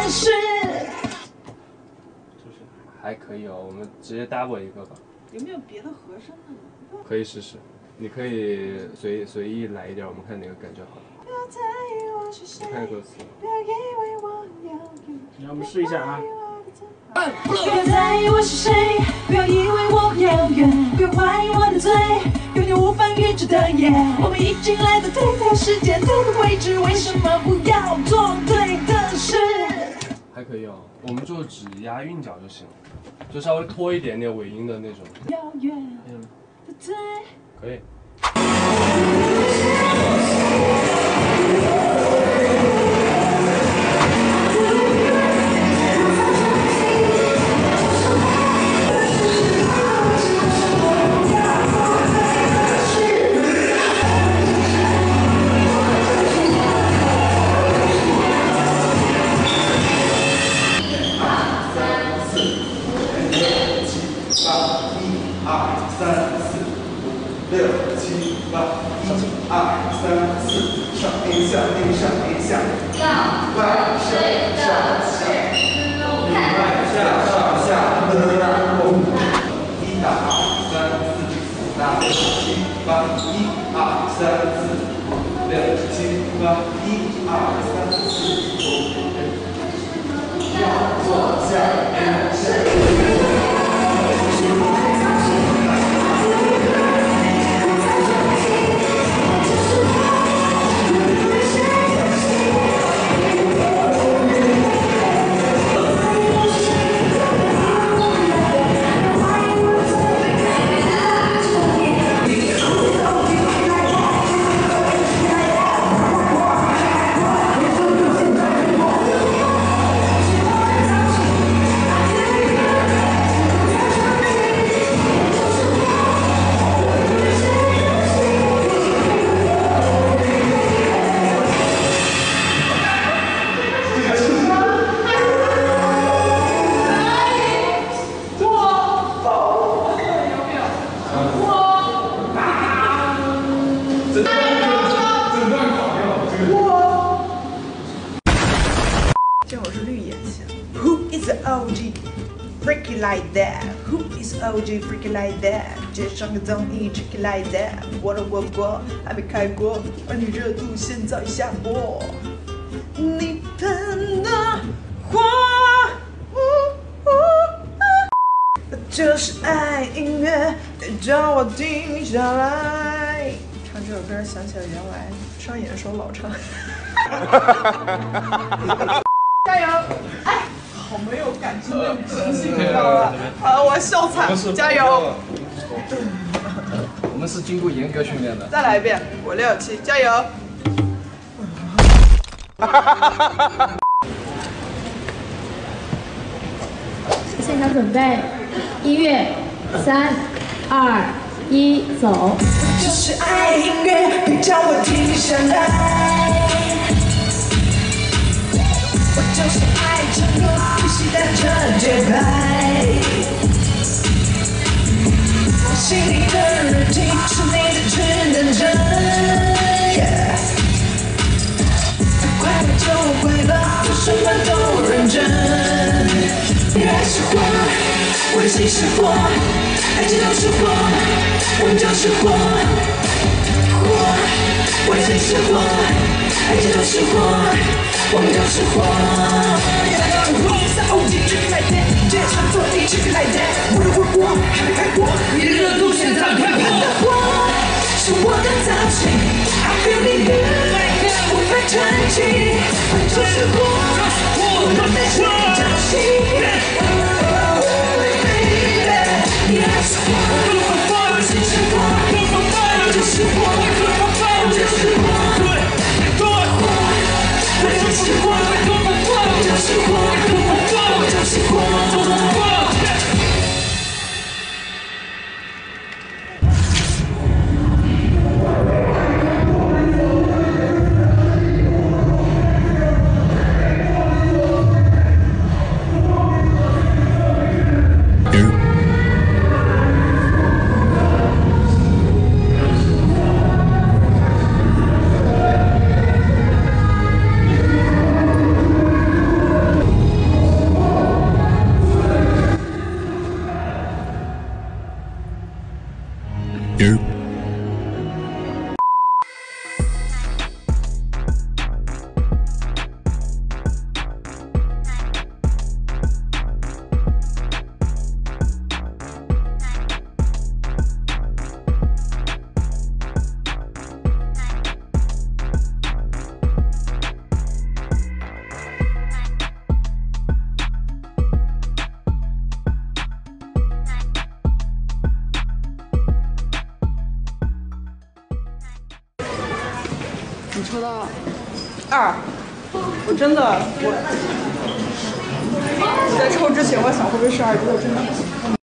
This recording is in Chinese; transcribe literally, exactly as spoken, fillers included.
是。 就是还可以哦，我们直接 double 一个吧。 有没有别的和声的呢？ 可以试试，你可以随随意来一点，我们看哪个感觉好。我看歌词。 让我们试一下啊。 不要在意我是谁，不要以为我遥远，不要怀疑我的嘴，有你无法预知的夜。我们已经来到对的时间，对的位置，为什么不要做对的事？ 还可以哦，我们就只押韵脚就行了，就稍微拖一点点尾音的那种。 遥远的嘴， 可以。 Freaky like that, who is O G freaky like that？ 接上个综艺 tricky like that， 我的火锅还没开锅，而你热度现在下播。你喷的火，呜呜啊，就是爱音乐，别叫我停下来。唱这首歌想起了原来上演的时候老唱。加油！哎。 好没有感情的情绪，你知道吗？啊，我笑惨了，加油！ 我们是经过严格训练的。 再来一遍，五六七，加油！ 现场准备，音乐，三、二、一，走。 就是爱音乐，别叫我停下来。 我就是爱这个呼吸带着节拍，我心里的日记是你的去认真，快乐就快乐，做什么都认真。你爱是火，我心是火，爱这就是火，我就是火，火，我心是火，爱这就是火。 我们就是火，我是 O G tricky like that， 这场做地 tricky like that， 我的火锅还没开锅，你的热度现在快喷的火，是我的造型 ，I feel the heat， 我快撑起，我就是火，我们在心里交心。你爱是火，我心是火，我就是火，我就是火。 我就是火，我就是火。 你抽到二，我真的我我在抽之前我想会不会是二，结果真的。